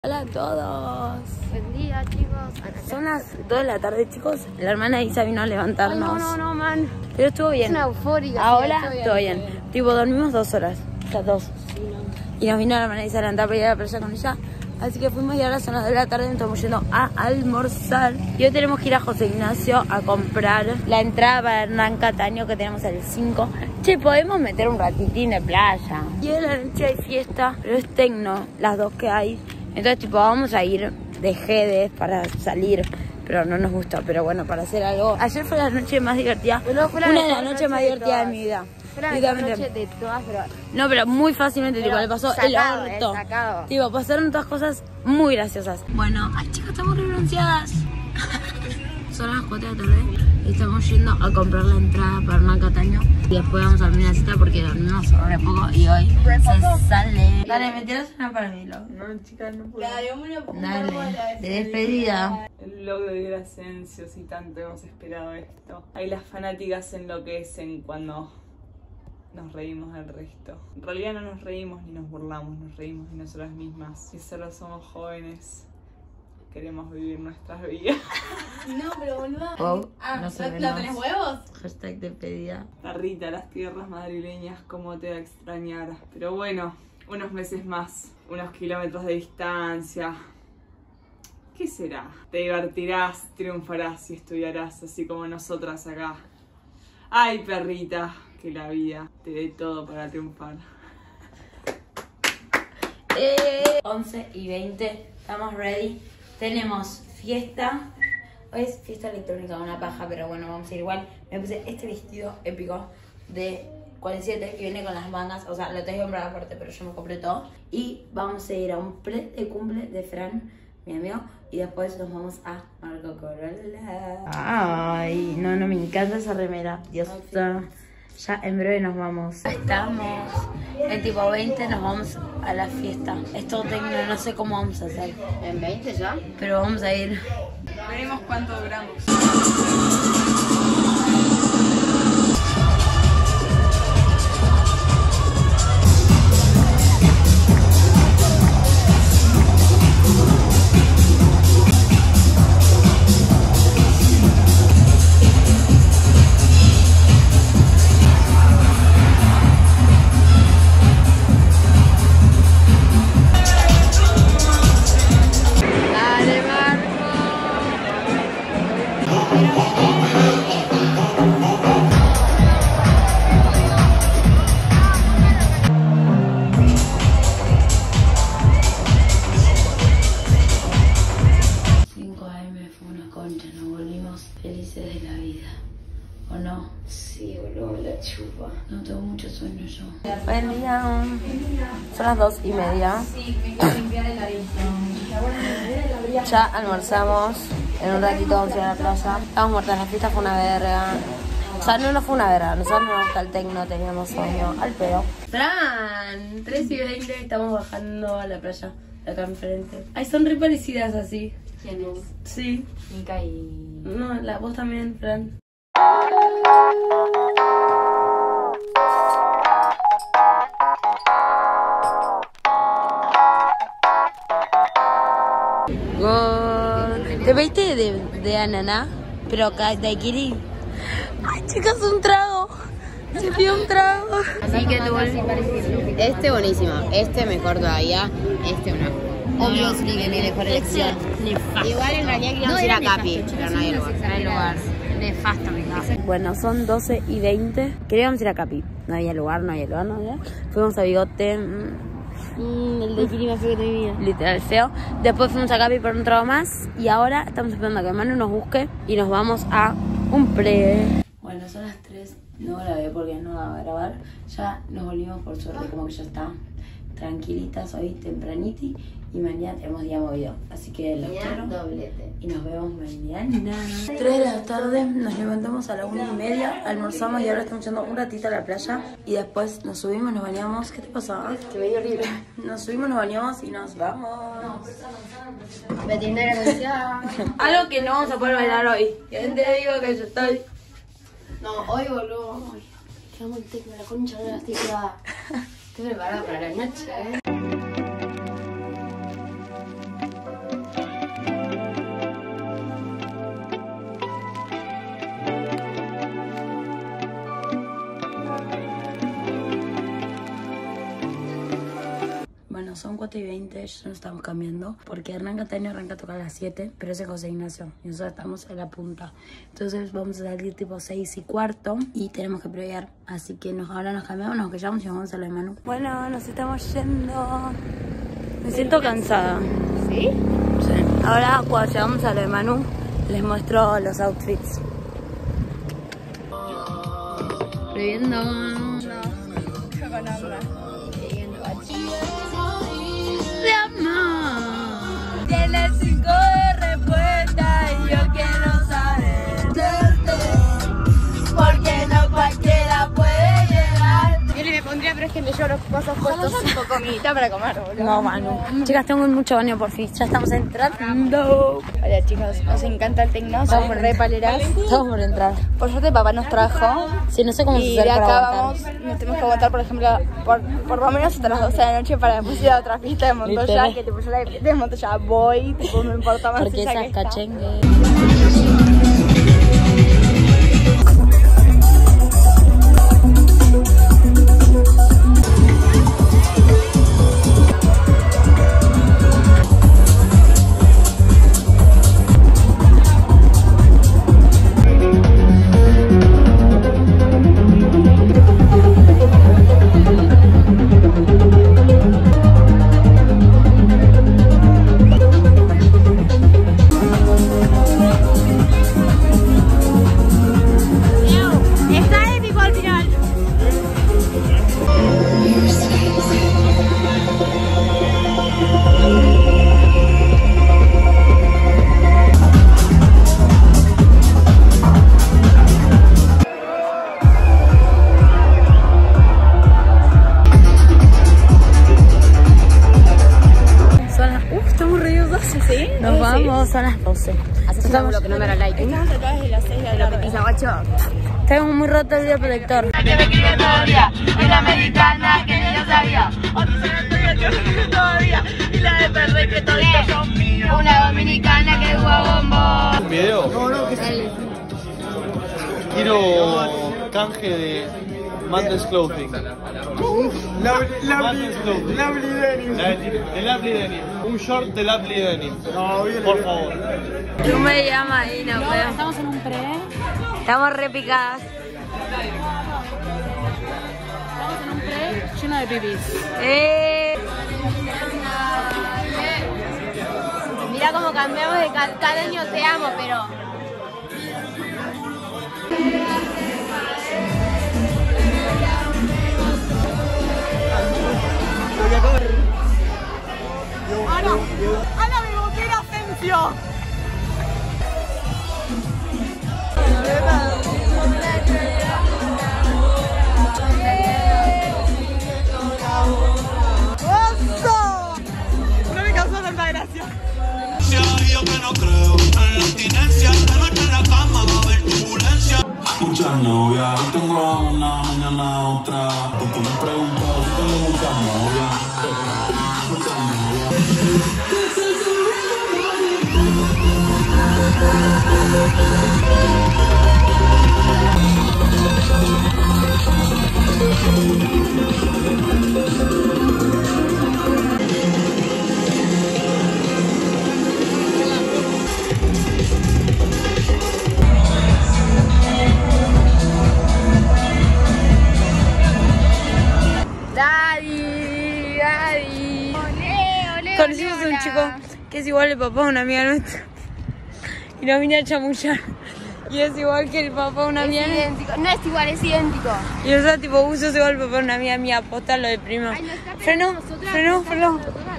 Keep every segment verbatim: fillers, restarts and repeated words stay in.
Hola a todos. Buen día, chicos. Son las dos de la tarde, chicos. La hermana Isa vino a levantarnos. Ay, no, no, no, man. Pero estuvo bien. Es una eufórica. Ahora sí, todo bien. bien. Tipo, dormimos dos horas. Las dos. Sí, no. Y nos vino la hermana Isa a levantar para ir a la playa con ella. Así que fuimos y ahora son las dos de la tarde. Estamos yendo a almorzar. Y hoy tenemos que ir a José Ignacio a comprar la entrada para Hernán Cataño, que tenemos el cinco. Che, podemos meter un ratitín de playa. Y hoy en la noche hay fiesta, pero es tecno, las dos que hay. Entonces, tipo, vamos a ir de jedes para salir, pero no nos gusta, pero bueno, para hacer algo. Ayer fue la noche más divertida, no, fue la una de las noches más divertidas de, de mi vida. Fue la mejor noche de todas, pero... No, pero muy fácilmente, pero tipo, le pasó sacado, el orto. Eh, sacado. Tipo, pasaron todas cosas muy graciosas. Bueno, ay chicas, estamos re bronceadas. Son las cuatro de la tarde y estamos yendo a comprar la entrada para Hernán Cataño. Y después vamos a dormir la cita porque dormimos re poco y hoy se sale. Dale, me tiras una para mí, Log. No, chicas, no puedo. Dale, de despedida. El vlog de Dior Asensio, si tanto hemos esperado esto. Ahí las fanáticas enloquecen cuando nos reímos del resto. En realidad no nos reímos ni nos burlamos, nos reímos de nosotras mismas. Y solo somos jóvenes. Queremos vivir nuestras vidas. No, pero boluda. Wow, ah, no se ¿no, ve ¿no más. tenés huevos? Hashtag despedida. Tarrita, las tierras madrileñas, cómo te va a extrañar. Pero bueno, unos meses más, unos kilómetros de distancia. ¿Qué será? Te divertirás, triunfarás y estudiarás así como nosotras acá. Ay, perrita, que la vida te dé todo para triunfar. Eh, once y veinte, estamos ready. Tenemos fiesta. Hoy es fiesta electrónica, una paja, pero bueno, vamos a ir igual. Me puse este vestido épico de cuarenta y siete que viene con las mangas. O sea, lo tengo que comprar aparte, pero yo me compré todo. Y vamos a ir a un pre de cumple de Fran, mi amigo. Y después nos vamos a Marco Corolla. Ay, no, no, me encanta esa remera. Dios mío. Ya en breve nos vamos. Estamos en tipo veinte, nos vamos a la fiesta. Es todo técnico, no sé cómo vamos a hacer. ¿En veinte ya? Pero vamos a ir. Veremos cuánto duramos. Felices de la vida, ¿o no? Sí, boludo, la chupa. No tengo mucho sueño yo. Buen día. Son las dos y media. Ya almorzamos. En un ratito vamos a ir a la playa. Estamos muertas, la fiesta fue una verga. O sea, no, no fue una verga. Nosotros no nos gusta el tecno, teníamos sueño al pedo. Fran, tres y veinte, estamos bajando a la playa de acá enfrente. Ay, son re parecidas así. ¿Quién es? Sí. Mica y... No, la voz también, Fran. Wow. ¿Te veiste de, de ananá? Pero acá daiquiri. Ay, chicas, un trago. Se pidió un trago. Así que tú... Este buenísimo, este mejor todavía, este una... Obviously que mi mejor elección. Igual en realidad queríamos ir a Capi, pero no hay lugar. No hay lugar. Nefasto, mi casa. Bueno, son doce y veinte. Queríamos ir a Capi. No había lugar, no había lugar, no había. Fuimos a Bigote. Mm, el de Kiri más feo que te vi. Literal feo. Después fuimos a Capi por un trago más. Y ahora estamos esperando a que Manu nos busque. Y nos vamos a un pre. Bueno, son las tres. No grabé porque no va a grabar. Ya nos volvimos por suerte, como que ya está. Tranquilitas hoy, tempraniti. Y mañana tenemos día movido. Así que los quiero. Doblete. Y nos vemos mañana. tres de la tarde, nos levantamos a la una y media, almorzamos y ahora estamos yendo un ratito a la playa. Y después nos subimos, nos bañamos. ¿Qué te pasó? Que me dio horrible. Nos subimos, nos bañamos y nos vamos. Veterinaria anunciada. Algo que no vamos a poder bailar hoy. ¿Quién te digo que yo estoy? No, hoy boludo. Ay, que amo el tecno, la concha de la estoy Estoy preparada para la noche, ¿eh? cuatro y veinte, ya nos estamos cambiando. Porque arranca Tania, arranca a tocar a las siete, pero ese es José Ignacio. Y nosotros estamos en la punta. Entonces vamos a salir tipo seis y cuarto y tenemos que previar. Así que nos, ahora nos cambiamos, nos quedamos y vamos a lo de Manu. Bueno, nos estamos yendo. Me siento cansada. ¿Sí? Sí. Ahora cuando llegamos a lo de Manu, les muestro los outfits. Previendo. No, yo con hambre. De amor. Tiene cinco de respuesta y yo quiero saber. Porque no cualquiera puede llegar. Yo le me pondría, pero es que me llevo los cosas puestos un poco comidita para comer, boludo. No, Manu. Chicas, tengo mucho baño por fin. Ya estamos entrando. Hola chicos, nos encanta el tecno, somos re paleras. Estamos por entrar. Por suerte papá nos trajo. Sí, no sé cómo Y se de hace acá para aguantar. vamos, nos tenemos que aguantar, por ejemplo, por, por lo menos hasta las doce de la noche para después ir a otra fiesta de Montoya, Literal. que tipo yo la de Montoya voy, tipo me importa más Porque ella esas que esta. cachengues. Está épico al final. Son las... Uh, estamos re doce. ¿Sí? Nos vamos, son las doce. Haces un ángulo que no me era like. Estamos atrás de las seis de la petiza, guacho. Tengo muy roto el día protector. Que me escribe todo el día, es la americana que ni yo sabía. Otra tuya que me escribe todo el día, y la de perre que toditos son míos. Una dominicana que juega bombo. ¿Un video? No, no, que sí. Quiero canje de Madness Clothing. Madness Clothing. Lovely Denim. La de de Lovely Denim. Un short de Lovely Denim. No, bien. Por favor. Tú me llamas y no puedo. Estamos en un pre. Estamos re picadas. Estamos en un pre lleno de pipis. Eh. Mira cómo cambiamos de ca- cada año te amo, pero... Ana, Ana, mi boquera Asensio. No me causó tanta gracia. Yo que no creo en la abstinencia, de noche en la cama va a haber turbulencia. Muchas novias, hoy tengo una, mañana otra. Porque me pregunto si tengo muchas novias. Muchas novias. Daddy, Daddy. Conocimos a un chico que es igual el papá de una amiga nuestra. Y nos vino a chamullar. Y es igual que el papá de una amiga nuestra. idéntico. No es igual, es idéntico. Y nosotros tipo, uh, sos igual el papá de una amiga mía, aposta lo de primo. Ay, no está Frenó, nosotras, frenó, no está frenó. nosotras.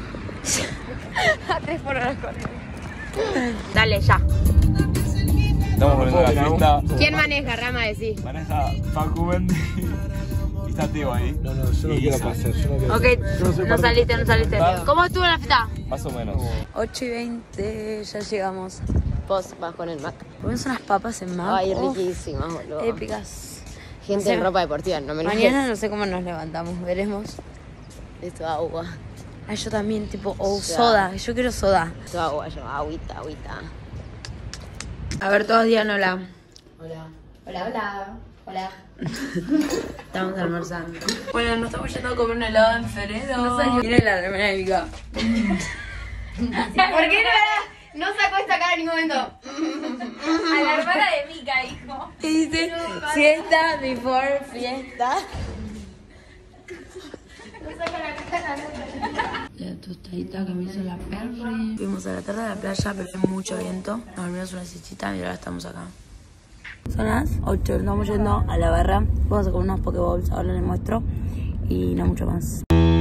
A tres por hora con Dale, ya. Estamos volviendo a la fiesta. ¿Quién maneja, Rama? Decí. Maneja Facu Mendy y está Teo ahí. No, no, yo no Y quiero Isa. pasar, yo no quiero. Ok, no saliste, no saliste. ¿Cómo estuvo la fiesta? Más o menos. ocho y veinte, ya llegamos. Vos vas con el Mac. Comemos unas papas en Mac. Ay, Uf, riquísimas, boludo. épicas. Gente Sí. en ropa deportiva, no me enojes. Mañana no sé cómo nos levantamos, veremos. Esto agua. Ay, yo también, tipo, o Ya. soda. Yo quiero soda. Esto agua, yo, agüita, agüita. A ver, todos digan hola. Hola. Hola, hola. Hola. Estamos almorzando. Bueno, nos estamos yendo a comer un helado en Feredo. No miren la remera de Mica. ¿Por qué no, no sacó esta cara en ningún momento? A la hermana de Mica, hijo. Y dice, fiesta before fiesta. La tostadita que me hizo la Perry. Fuimos a la tarde a la playa, pero fue mucho viento. Nos dormimos una siestita y ahora estamos acá. Son las ocho, estamos yendo a la barra. Vamos a comer unos pokeballs, ahora les muestro. Y no mucho más.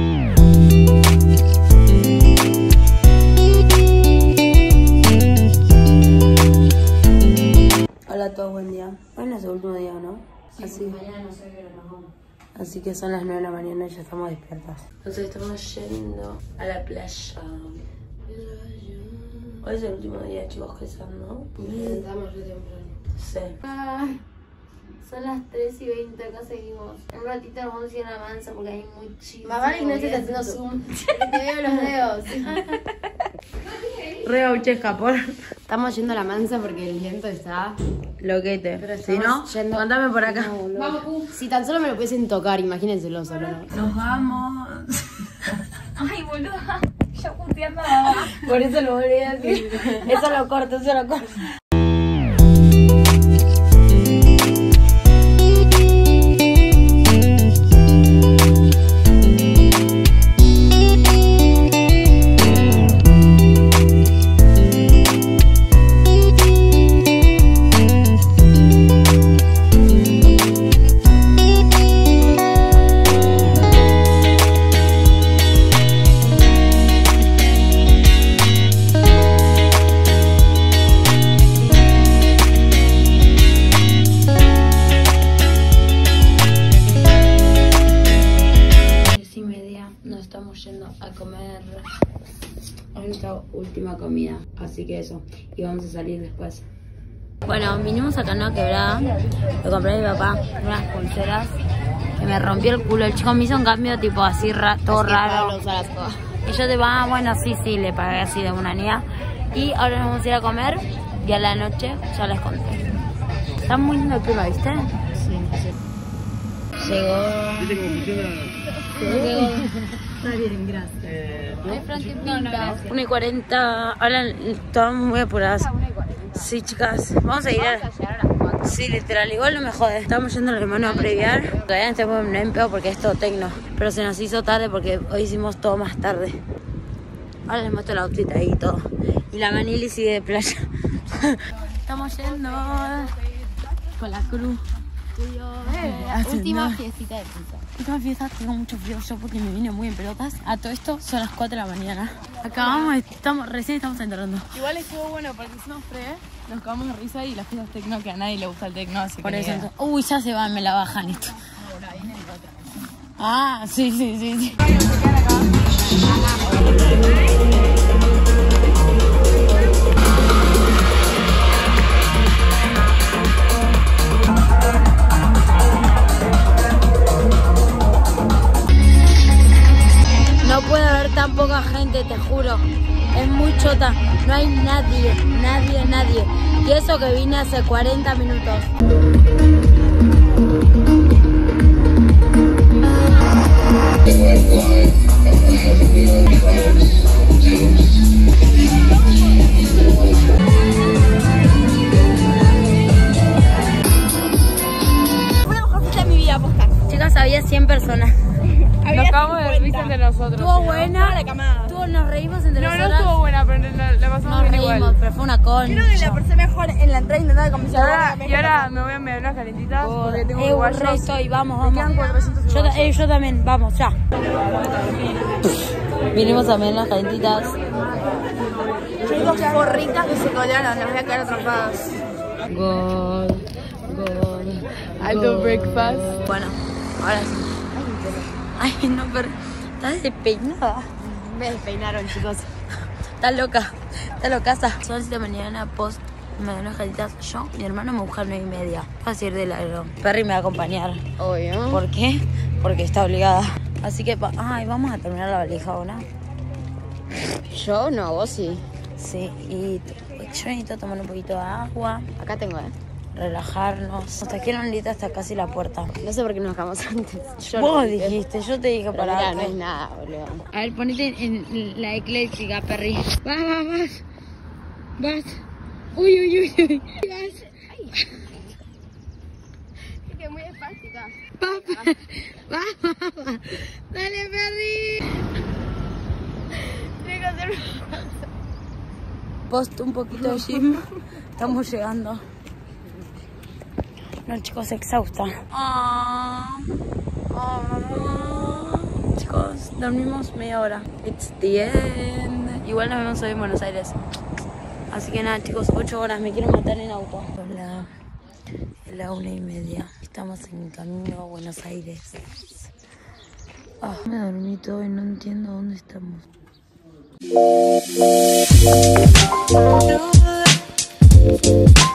Hola a todos, buen día. Hoy no es el último día, ¿no? Sí, así, mañana no sé qué hora nos vamos. Así que son las nueve de la mañana y ya estamos despiertas. Entonces estamos yendo a la playa. Hoy es el último día, chicos, que están, ¿no? Estamos re temprano. Sí. Ay, son las tres y veinte, acá seguimos. En un ratito nos vamos a ir a la mansa porque hay muchísimo. Mamá Ignacio está haciendo zoom. Te veo los dedos. Re gauchesca, por. Estamos yendo a la mansa porque el viento está... Loquete. Pero Si no, yendo... contame por acá. No, vamos, si tan solo me lo pudiesen tocar, imagínenselo solo, ¿no? Nos vamos. Ay, boluda. Yo puteando a mamá. Por eso lo volví a decir. Eso lo corto, eso lo corto. A comer nuestra última comida, así que eso, y vamos a salir después. Bueno, vinimos a Canoa Quebrada, lo compré a mi papá, unas pulseras que me rompió el culo. El chico me hizo un cambio tipo así, ra todo es que raro. Pablo, y yo digo, ah, bueno, sí, sí, le pagué así de una niña. Y ahora nos vamos a ir a comer y a la noche ya les conté. Está muy lindo el clima, ¿viste? Sí, sí. Llegó. ¿Viste cómo funciona? Está bien, gracias. Eh, ¿no? Hay Frankie Pinta. una y cuarenta, ahora estamos muy apuradas. Sí, chicas, vamos a ir a... Sí, literal, igual no me jode. Estamos yendo al hermano a previar. Todavía no estamos en pedo porque es todo tecno. Pero se nos hizo tarde porque hoy hicimos todo más tarde. Ahora les muestro el outfit ahí y todo. Y la Manili sigue de playa. Estamos yendo con la cruz. Eh, última fiestita de pizza. Última fiesta, tengo mucho frío yo porque me vine muy en pelotas. A todo esto son las cuatro de la mañana. Acabamos, estamos, recién estamos entrando. Igual estuvo bueno porque hicimos pre, nos cagamos de risa y las fiestas tecno que a nadie le gusta el tecno, así Por que... eso, entonces, uy, ya se va, me la bajan esto. Ah, sí, sí, sí, sí. No puede haber tan poca gente, te juro. Es muy chota. No hay nadie, nadie, nadie. Y eso que vine hace cuarenta minutos. Fue la mejor fiesta de mi vida, posta. Chicas, había cien personas. Nos acabamos de risa entre nosotros. Estuvo ¿sí, buena. La camada. Estuvo, nos reímos entre No, no, nosotras. no estuvo buena, pero la, la pasamos Nos bien reímos, igual. pero fue una concha. Creo que la pasé mejor en la entrada intentando Y convencer ahora, a la y ahora me voy a enviar unas calentitas porque tengo Eh, uruguayos. re estoy, vamos, Me vamos. quedan cuatrocientos Yo, ta- uruguayos. eh, yo también, vamos, ya. Vinimos a ver las calentitas. Yo digo forritas que se colaron, las voy a quedar atrapadas. Gol, gol. Alto gol. breakfast. Bueno, ahora sí. Ay, no, pero estás despeinada. Me despeinaron, chicos. Estás loca, estás locaza. Son siete de mañana, post, me dan unas galletitas. Yo, mi hermano me busca a nueve y media. Va a ir de largo. Perry me va a acompañar. Obvio. ¿Por qué? Porque está obligada. Así que, pa ay, vamos a terminar la valija ahora. Yo no, vos sí. Sí, y yo necesito tomar un poquito de agua. Acá tengo, ¿eh? relajarnos. Hasta aquí en Lolita está casi la puerta. No sé por qué nos bajamos antes. Yo Vos no, dijiste, yo te dije pero para mirá, no es nada, boludo. A ver, ponete en, en la ecléctrica, perri. Vas, vas, vas. Vas. Uy, uy, uy, uy. Vas. Es que muy espástica. Vas, vas, vas. Dale, perri. Tiene que hacer Post un poquito de gym. Estamos llegando. No, chicos, exhausta. Ah, ah. Chicos, dormimos media hora. It's the end. Igual nos vemos hoy en Buenos Aires. Así que nada, chicos, ocho horas. Me quiero matar en auto. Hola. Es la una y media. Estamos en camino a Buenos Aires. Ah, me dormí todo y no entiendo dónde estamos.